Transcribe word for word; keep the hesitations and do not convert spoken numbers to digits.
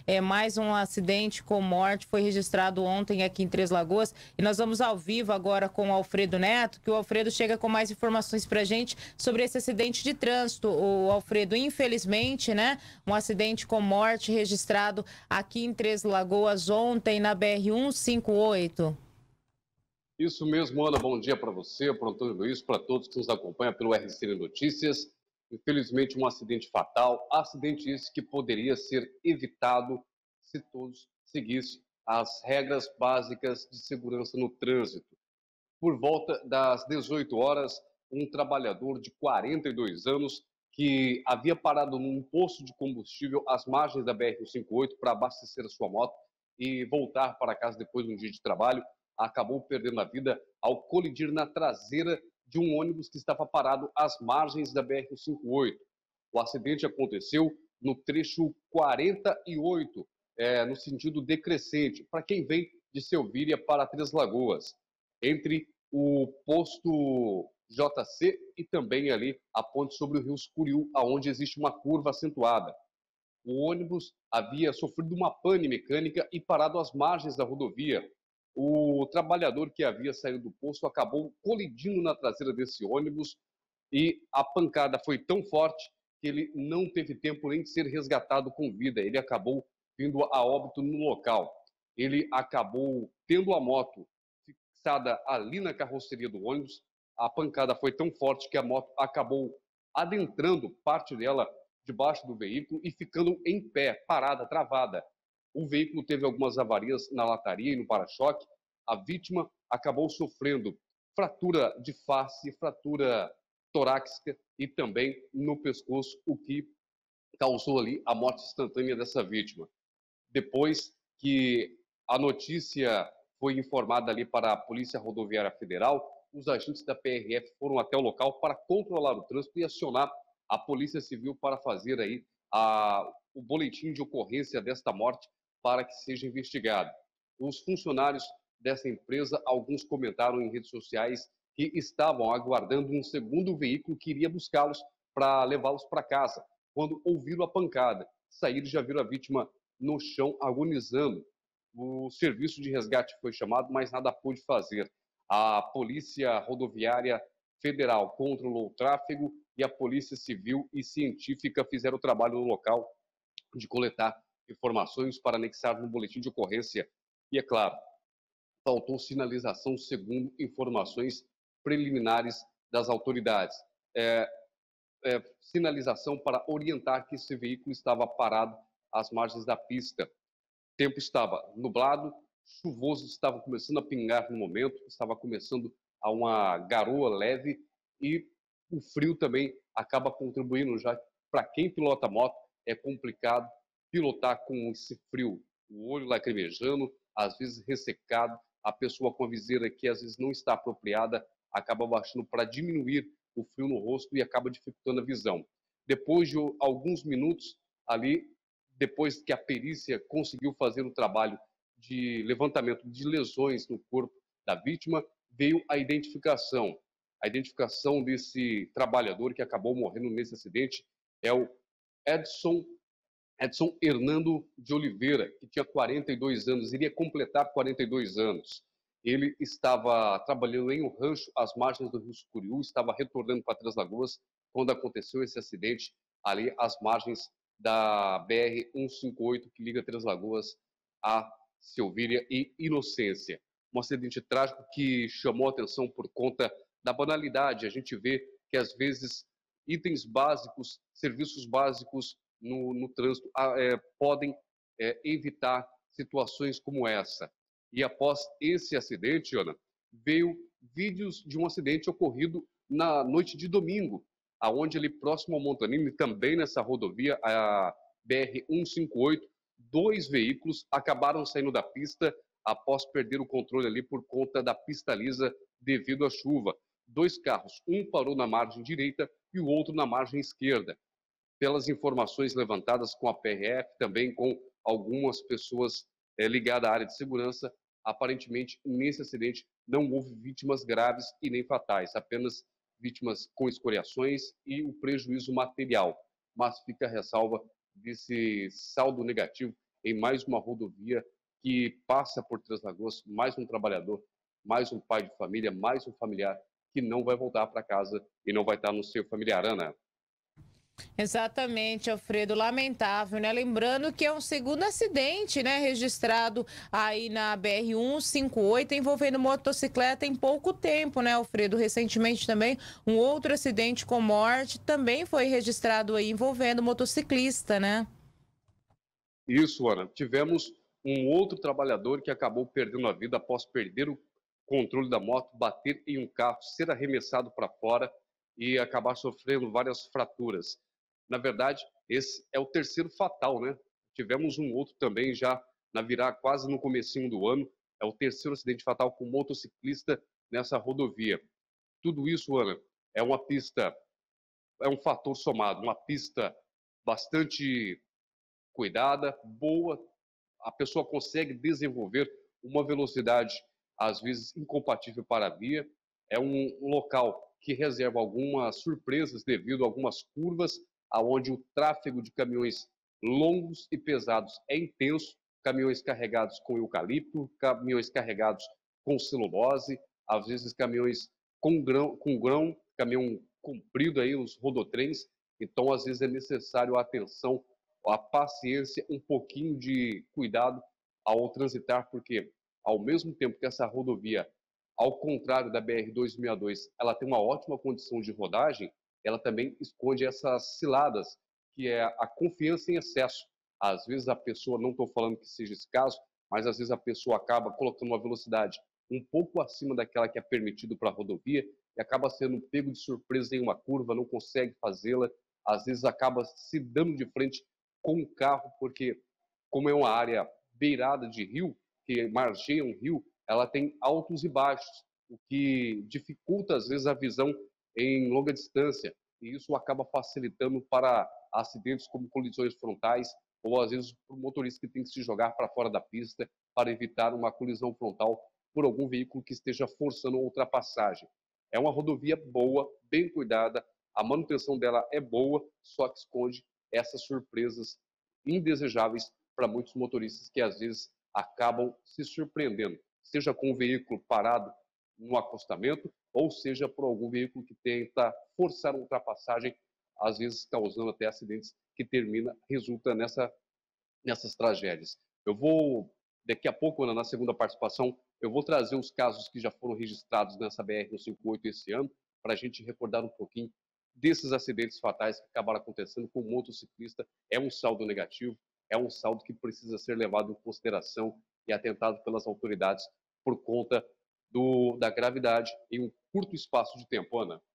É, mais um acidente com morte foi registrado ontem aqui em Três Lagoas. E nós vamos ao vivo agora com o Alfredo Neto, que o Alfredo chega com mais informações pra gente sobre esse acidente de trânsito. O Alfredo, infelizmente, né, um acidente com morte registrado aqui em Três Lagoas ontem na B R cento e cinquenta e oito. Isso mesmo, Ana. Bom dia para você, para o Antônio Luiz, para todos que nos acompanham pelo R C N Notícias. Infelizmente, um acidente fatal, acidente esse que poderia ser evitado se todos seguissem as regras básicas de segurança no trânsito. Por volta das dezoito horas, um trabalhador de quarenta e dois anos que havia parado num posto de combustível às margens da B R cento e cinquenta e oito para abastecer a sua moto e voltar para casa depois de um dia de trabalho, acabou perdendo a vida ao colidir na traseira de um ônibus que estava parado às margens da B R cento e cinquenta e oito. O acidente aconteceu no trecho quarenta e oito, é, no sentido decrescente, para quem vem de Selvíria para Três Lagoas, entre o posto J C e também ali a ponte sobre o rio Escuriú, aonde existe uma curva acentuada. O ônibus havia sofrido uma pane mecânica e parado às margens da rodovia. O trabalhador que havia saído do posto acabou colidindo na traseira desse ônibus e a pancada foi tão forte que ele não teve tempo nem de ser resgatado com vida. Ele acabou vindo a óbito no local. Ele acabou tendo a moto fixada ali na carroceria do ônibus. A pancada foi tão forte que a moto acabou adentrando parte dela debaixo do veículo e ficando em pé, parada, travada. O veículo teve algumas avarias na lataria e no para-choque. A vítima acabou sofrendo fratura de face, fratura torácica e também no pescoço, o que causou ali a morte instantânea dessa vítima. Depois que a notícia foi informada ali para a Polícia Rodoviária Federal, os agentes da P R F foram até o local para controlar o trânsito e acionar a Polícia Civil para fazer aí a, o boletim de ocorrência desta morte para que seja investigado. Os funcionários dessa empresa, alguns comentaram em redes sociais que estavam aguardando um segundo veículo que iria buscá-los para levá-los para casa, quando ouviram a pancada. Saíram e já viram a vítima no chão agonizando. O serviço de resgate foi chamado, mas nada pôde fazer. A Polícia Rodoviária Federal controlou o tráfego e a Polícia Civil e Científica fizeram o trabalho no local de coletar informações para anexar no boletim de ocorrência. E, é claro, faltou sinalização segundo informações preliminares das autoridades. É, é, sinalização para orientar que esse veículo estava parado às margens da pista. O tempo estava nublado, chuvoso, estava começando a pingar no momento, estava começando a uma garoa leve e o frio também acaba contribuindo, já para quem pilota moto é complicado pilotar com esse frio, o olho lacrimejando, às vezes ressecado, a pessoa com a viseira que às vezes não está apropriada acaba baixando para diminuir o frio no rosto e acaba dificultando a visão. Depois de alguns minutos ali, depois que a perícia conseguiu fazer o trabalho de levantamento de lesões no corpo da vítima, veio a identificação. A identificação desse trabalhador que acabou morrendo nesse acidente é o Edson, Edson Hernando de Oliveira, que tinha quarenta e dois anos, iria completar quarenta e dois anos. Ele estava trabalhando em um rancho às margens do rio Escuriú, estava retornando para Três Lagoas quando aconteceu esse acidente ali às margens da B R cento e cinquenta e oito, que liga Três Lagoas a Selvíria e Inocência. Um acidente trágico que chamou a atenção por conta da banalidade. A gente vê que, às vezes, itens básicos, serviços básicos no, no trânsito é, podem é, evitar situações como essa. E após esse acidente, Ana, veio vídeos de um acidente ocorrido na noite de domingo, aonde ali próximo ao Montanini, também nessa rodovia, a B R cento e cinquenta e oito, dois veículos acabaram saindo da pista após perder o controle ali por conta da pista lisa devido à chuva. Dois carros, um parou na margem direita e o outro na margem esquerda. Pelas informações levantadas com a P R F, também com algumas pessoas é, ligadas à área de segurança, aparentemente nesse acidente não houve vítimas graves e nem fatais, apenas vítimas com escoriações e o prejuízo material. Mas fica a ressalva desse saldo negativo em mais uma rodovia que passa por Três Lagoas, mais um trabalhador, mais um pai de família, mais um familiar que não vai voltar para casa e não vai estar no seio familiar, Ana. Exatamente, Alfredo, lamentável, né? Lembrando que é um segundo acidente, né, registrado aí na B R cento e cinquenta e oito envolvendo motocicleta em pouco tempo, né, Alfredo? Recentemente também um outro acidente com morte também foi registrado aí envolvendo motociclista, né? Isso, Ana. Tivemos um outro trabalhador que acabou perdendo a vida após perder o controle da moto, bater em um carro, ser arremessado para fora e acabar sofrendo várias fraturas. Na verdade, esse é o terceiro fatal, né? Tivemos um outro também já na virada, quase no comecinho do ano. É o terceiro acidente fatal com motociclista nessa rodovia. Tudo isso, Ana, é uma pista, é um fator somado, uma pista bastante cuidada, boa, a pessoa consegue desenvolver uma velocidade, às vezes, incompatível para a via. É um local que reserva algumas surpresas devido a algumas curvas, aonde o tráfego de caminhões longos e pesados é intenso, caminhões carregados com eucalipto, caminhões carregados com celulose, às vezes caminhões com grão, com grão caminhão comprido aí, os rodotrens. Então, às vezes, é necessário a atenção, a paciência, um pouquinho de cuidado ao transitar, porque ao mesmo tempo que essa rodovia, ao contrário da B R duzentos e sessenta e dois, ela tem uma ótima condição de rodagem, ela também esconde essas ciladas, que é a confiança em excesso. Às vezes a pessoa, não estou falando que seja esse caso, mas às vezes a pessoa acaba colocando uma velocidade um pouco acima daquela que é permitido para a rodovia e acaba sendo pego de surpresa em uma curva, não consegue fazê-la, às vezes acaba se dando de frente com o carro, porque como é uma área beirada de rio, que margeia um rio, ela tem altos e baixos, o que dificulta às vezes a visão em longa distância, e isso acaba facilitando para acidentes como colisões frontais, ou às vezes para o motorista que tem que se jogar para fora da pista para evitar uma colisão frontal por algum veículo que esteja forçando a ultrapassagem. É uma rodovia boa, bem cuidada, a manutenção dela é boa, só que esconde essas surpresas indesejáveis para muitos motoristas que às vezes acabam se surpreendendo, seja com o veículo parado no acostamento, ou seja por algum veículo que tenta forçar uma ultrapassagem, às vezes causando até acidentes que termina, resulta nessa, nessas tragédias. Eu vou, daqui a pouco, Ana, na segunda participação, eu vou trazer os casos que já foram registrados nessa B R cento e cinquenta e oito esse ano, para a gente recordar um pouquinho desses acidentes fatais que acabaram acontecendo com o motociclista. É um saldo negativo, é um saldo que precisa ser levado em consideração e atentado pelas autoridades por conta do, da gravidade em um curto espaço de tempo, Ana.